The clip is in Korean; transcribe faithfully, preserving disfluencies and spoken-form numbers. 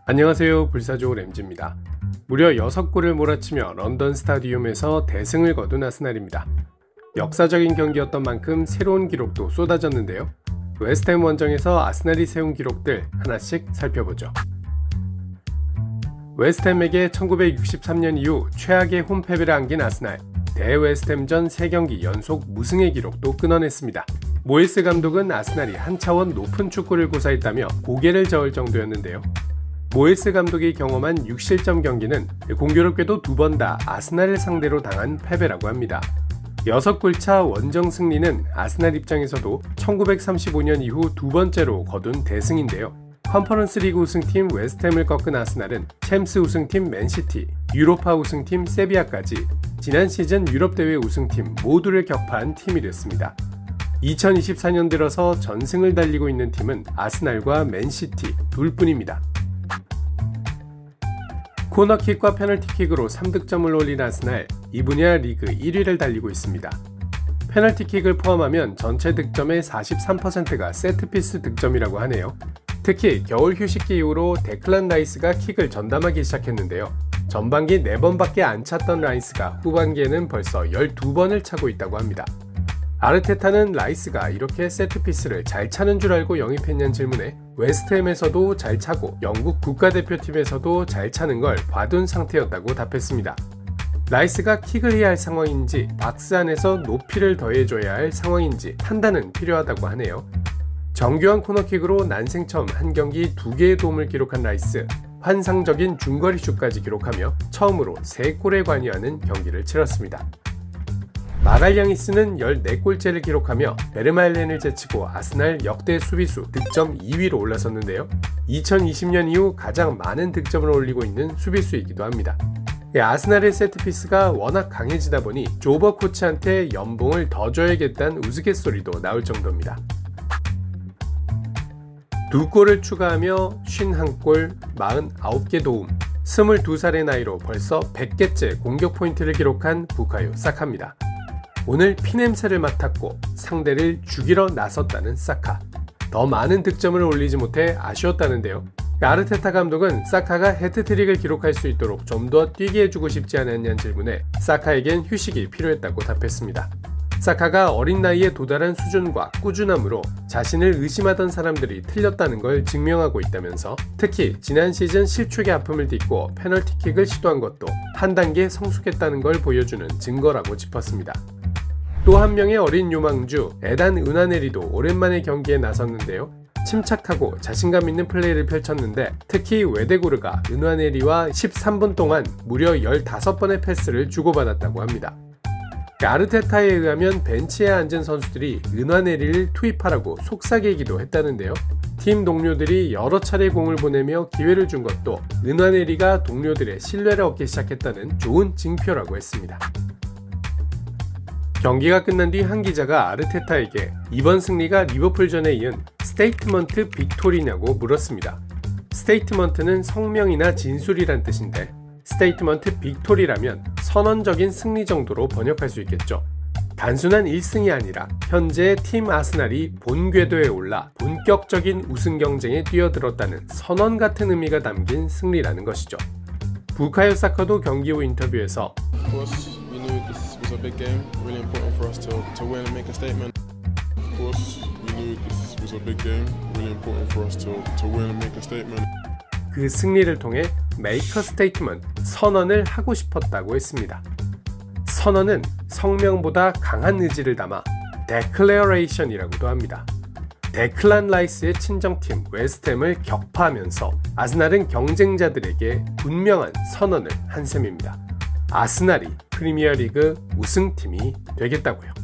안녕하세요, 불사조 램지입니다. 무려 여섯 골을 몰아치며 런던 스타디움에서 대승을 거둔 아스날입니다. 역사적인 경기였던 만큼 새로운 기록도 쏟아졌는데요. 웨스트햄 원정에서 아스날이 세운 기록들 하나씩 살펴보죠. 웨스트햄에게 천구백육십삼 년 이후 최악의 홈패배를 안긴 아스날. 대웨스트햄전 세 경기 연속 무승의 기록도 끊어냈습니다. 모이스 감독은 아스날이 한 차원 높은 축구를 구사했다며 고개를 저을 정도였는데요. 모이스 감독이 경험한 육 실점 경기는 공교롭게도 두 번 다 아스날을 상대로 당한 패배라고 합니다. 여섯 골차 원정 승리는 아스날 입장에서도 천구백삼십오 년 이후 두 번째로 거둔 대승인데요. 컨퍼런스 리그 우승팀 웨스트햄을 꺾은 아스날은 챔스 우승팀 맨시티, 유로파 우승팀 세비야까지 지난 시즌 유럽대회 우승팀 모두를 격파한 팀이 됐습니다. 이천이십사 년 들어서 전승을 달리고 있는 팀은 아스날과 맨시티 둘뿐입니다. 코너킥과 페널티킥으로 삼 득점을 올린 아스날, 이 분야 리그 일 위를 달리고 있습니다. 페널티킥을 포함하면 전체 득점의 사십삼 퍼센트가 세트피스 득점이라고 하네요. 특히 겨울 휴식기 이후로 데클란 라이스가 킥을 전담하기 시작했는데요. 전반기 네 번밖에 안 찼던 라이스가 후반기에는 벌써 열두 번을 차고 있다고 합니다. 아르테타는 라이스가 이렇게 세트피스를 잘 차는 줄 알고 영입했냐는 질문에 웨스트햄에서도 잘 차고 영국 국가대표팀에서도 잘 차는 걸 봐둔 상태였다고 답했습니다. 라이스가 킥을 해야 할 상황인지 박스 안에서 높이를 더해줘야 할 상황인지 판단은 필요하다고 하네요. 정교한 코너킥으로 난생 처음 한 경기 두 개의 도움을 기록한 라이스, 환상적인 중거리 슛까지 기록하며 처음으로 세 골에 관여하는 경기를 치렀습니다. 마갈량이스는 열네 골째를 기록하며 베르마일렌을 제치고 아스날 역대 수비수 득점 이 위로 올라섰는데요. 이천이십 년 이후 가장 많은 득점을 올리고 있는 수비수이기도 합니다. 아스날의 세트피스가 워낙 강해지다 보니 조버 코치한테 연봉을 더 줘야겠다는 우스갯소리도 나올 정도입니다. 두 골을 추가하며 오십일 골, 사십구 개 도움, 스물두 살의 나이로 벌써 백 개째 공격 포인트를 기록한 부카요 사카입니다. 오늘 피냄새를 맡았고 상대를 죽이러 나섰다는 사카. 더 많은 득점을 올리지 못해 아쉬웠다는데요. 아르테타 감독은 사카가 해트트릭을 기록할 수 있도록 좀 더 뛰게 해주고 싶지 않았냐는 질문에 사카에겐 휴식이 필요했다고 답했습니다. 사카가 어린 나이에 도달한 수준과 꾸준함으로 자신을 의심하던 사람들이 틀렸다는 걸 증명하고 있다면서 특히 지난 시즌 실축의 아픔을 딛고 페널티킥을 시도한 것도 한 단계 성숙했다는 걸 보여주는 증거라고 짚었습니다. 또 한 명의 어린 유망주 에단 은하네리도 오랜만에 경기에 나섰는데요. 침착하고 자신감 있는 플레이를 펼쳤는데 특히 웨데고르가 은하네리와 십삼 분 동안 무려 열다섯 번의 패스를 주고받았다고 합니다. 아르테타에 의하면 벤치에 앉은 선수들이 은하네리를 투입하라고 속삭이기도 했다는데요. 팀 동료들이 여러 차례 공을 보내며 기회를 준 것도 은하네리가 동료들의 신뢰를 얻기 시작했다는 좋은 징표라고 했습니다. 경기가 끝난 뒤 한 기자가 아르테타에게 이번 승리가 리버풀전에 이은 스테이트먼트 빅토리냐고 물었습니다. 스테이트먼트는 성명이나 진술이란 뜻인데 스테이트먼트 빅토리라면 선언적인 승리 정도로 번역할 수 있겠죠. 단순한 일 승이 아니라 현재 팀 아스날이 본 궤도에 올라 본격적인 우승 경쟁에 뛰어들었다는 선언 같은 의미가 담긴 승리라는 것이죠. 부카요 사카도 경기 후 인터뷰에서 a big game, really important for us to, to win and make a statement. Of course, we knew this was a big game, really important for us to, to win and make a statement. 그 승리를 통해 make a statement, 선언을 하고 싶었다고 했습니다. 선언은 성명보다 강한 의지를 담아 declaration이라고도 합니다. 데클란 라이스의 친정팀 웨스트햄을 격파하면서 아스날은 경쟁자들에게 분명한 선언을 한 셈입니다. 아스날이 프리미어리그 우승팀이 되겠다고요.